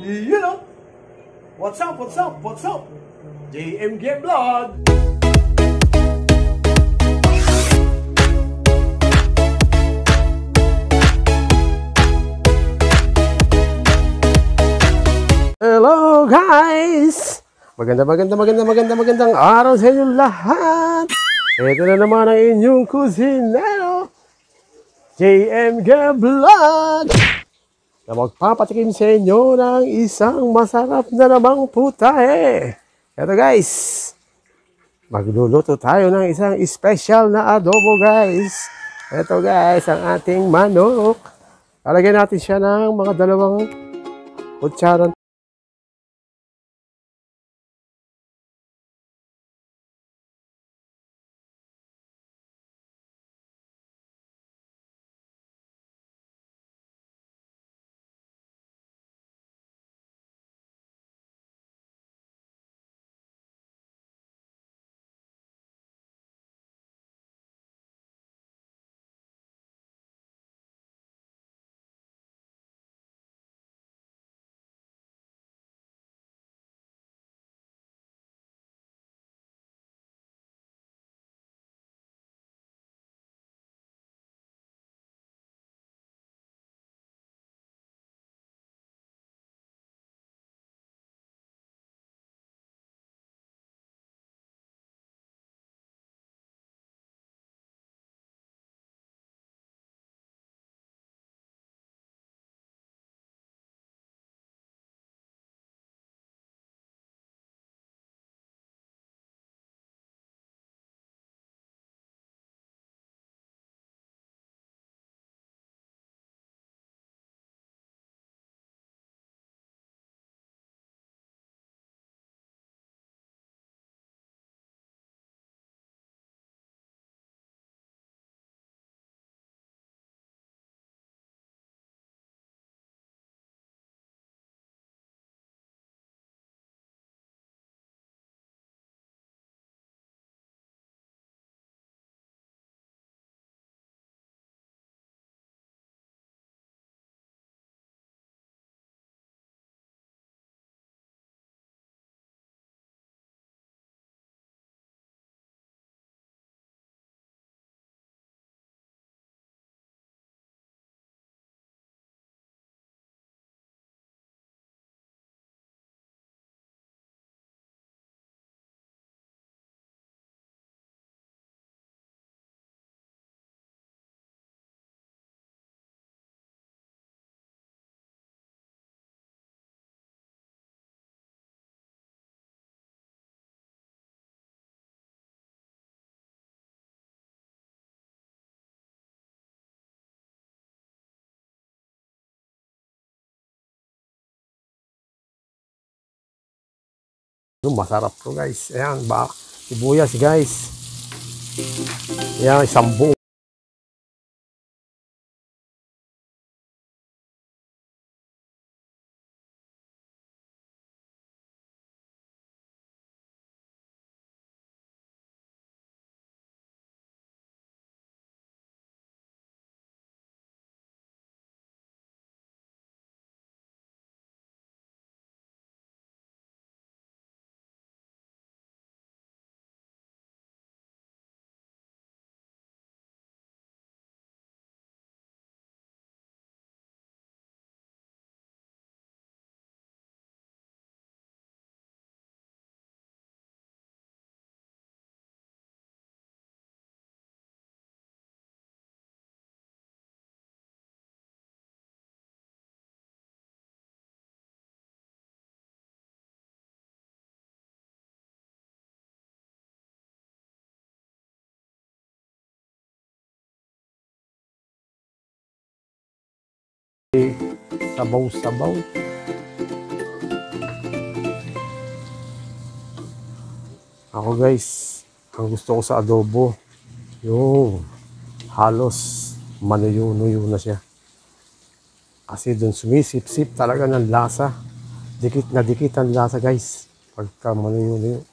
You know, what's up, what's up, what's up? JMG Vlog! Hello guys! Magandang araw sa inyong lahat! Ito na naman ang inyong kusinero, JMG Vlog! Na magpapatikim sa inyo ng isang masarap na namang putahe. Ito guys, magluluto tayo ng isang special na adobo guys. Ito guys, ang ating manok. Lalagyan natin siya ng mga 2 kutsara. Masarap to guys. Ayan, sibuyas guys. Ayan, isang buo. Sabaw-sabaw. Ako guys, ang gusto ko sa adobo, yung halos manuyo-nuyo na siya. Kasi dun sumisip-sip talaga ng lasa. Dikit na dikit ang lasa guys. Pagka manuyo-nuyo.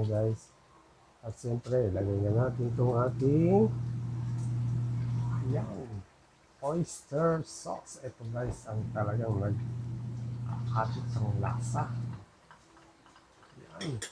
yan guys. At siyempre, lagay na natin itong ating yan, oyster sauce. Ito guys, ang talagang nagkakatit ng lasa. Yan.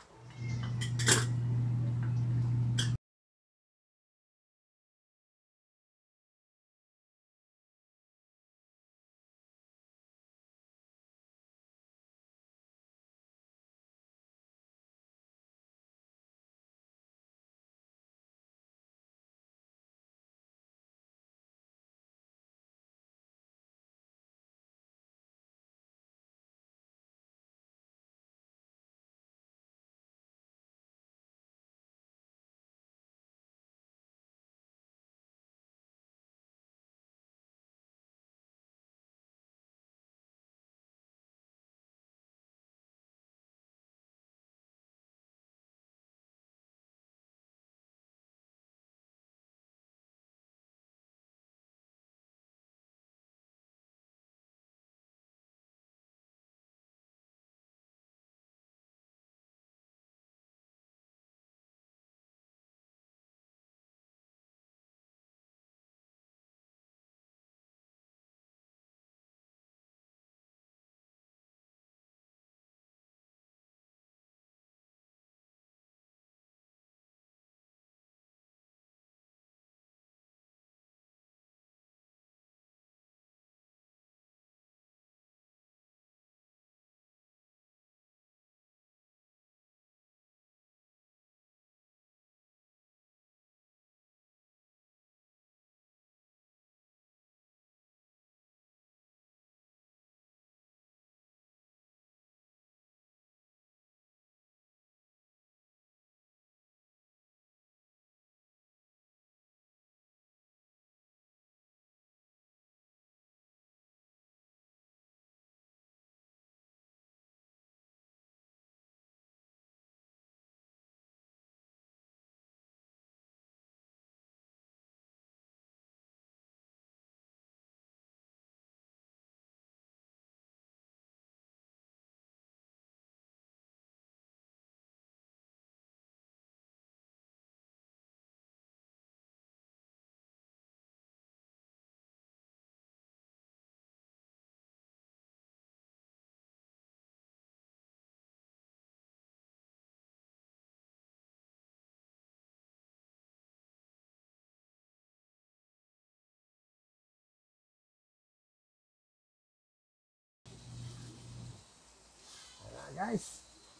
Guys,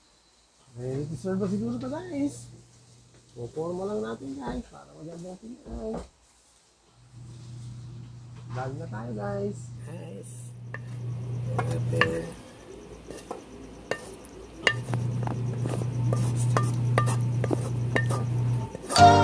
ready to serve na siguro ito guys. Puporma lang natin guys para magandang tingnan. Dali na tayo guys. Guys, natin.